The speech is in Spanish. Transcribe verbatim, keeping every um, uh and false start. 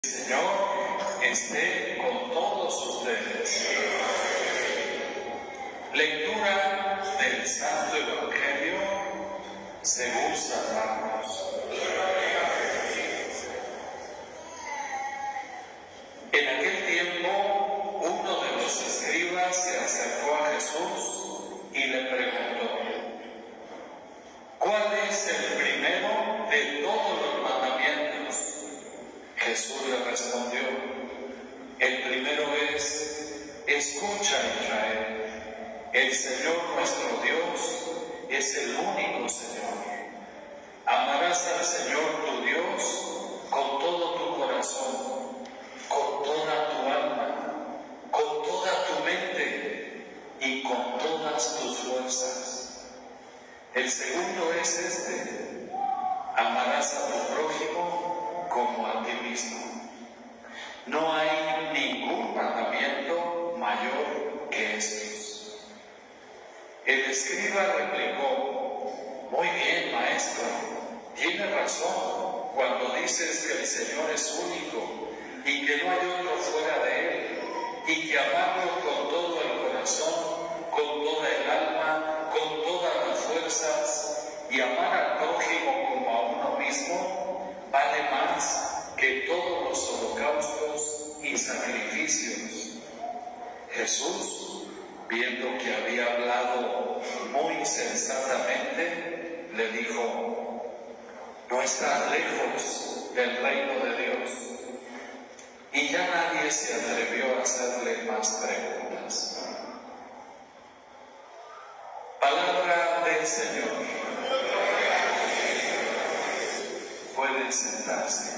Señor esté con todos ustedes. Lectura del Santo Evangelio según San Marcos. En aquel tiempo, uno de los escribas se acercó a Jesús y le preguntó: ¿cuál es el primero de todos los mandamientos? Jesús le respondió: el primero es: escucha, Israel, el Señor nuestro Dios es el único Señor. Amarás al Señor tu Dios con todo tu corazón, con toda tu alma, con toda tu mente y con todas tus fuerzas. El segundo es este: amarás a tu prójimo como a ti mismo. No hay ningún mandamiento mayor que estos. El escriba replicó: muy bien, maestro, tienes razón cuando dices que el Señor es único y que no hay otro fuera de Él, y que amarlo con todo el corazón, con toda el alma, con todas las fuerzas, y amar al prójimo como a uno mismo vale más que todos los holocaustos y sacrificios. Jesús, viendo que había hablado muy sensatamente, le dijo: no estás lejos del reino de Dios. Y ya nadie se atrevió a hacerle más preguntas. Palabra del Señor. Pueden sentarse.